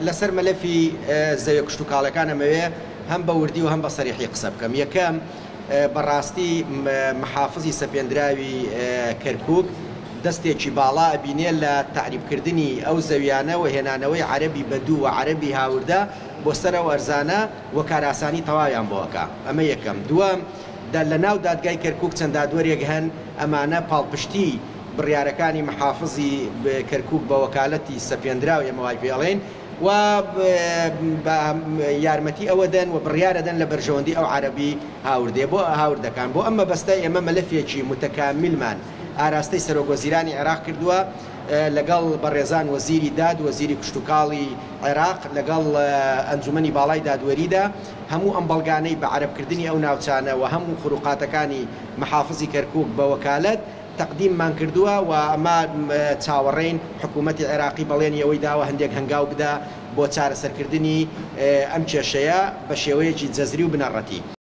لەسەر مەلەفی زەویە کشتتوکاڵەکان ئەمەوێ هەم بە وردی و هەم بە سەریحی قسە بکەم. یەکەم بەڕاستی محافزی سەپێنراوی کەرکووک دەستێکی باڵا ئەبینێ لە تعریبکردنی ئەو زەویانە و هێنانەوەی عەرەبی بەدوو و عەرەبی هاوردە بۆ سەر ئەو ئەرزانە و کاراسانی تەواویان بۆەکە. ئەمە یەکەم. دووەم لە ناو دادگای کەرکووک چەند دادوەرێک هەن ئەمانە پاڵپشتی بڕیارەکانی محافزی کەرکووک بە وەکالەتی سەپێنراو ئێمە وای پێڵێن و یارمەتی ئەوە دەن و بڕیارە دەن لە بەرژەوەندی ئەو عەرەبی هاوردێ بۆ هاوردەکان. بۆ ئەمە بەستە ئێمە مەلەفێکی متەکاملمان ئاراستەی سەرۆکوەزیرانی عێراق کردووە لەگەڵ بەڕێزان وەزیری داد وەزیری کشتتوکاڵی عێراق لەگەڵ ئەنجومەنی باڵای دادوەریدا هەموو ئەم بەڵگانەی بە عەرەبکردنی ئەو ناوچانە و هەموو خروقاتەکانی محافزی کەرکووک بە وەکالەت تەقدیممان کردووە و ئەمە چاوەڕێین حکوومەتی عێراقی بەڵێنی ئەوەی داوە هەندێک هەنگاو بدە بۆ چارەسەرکردنی ئەم کێشەیە بە شێوەیەکی جەزری و بنەڕەتی.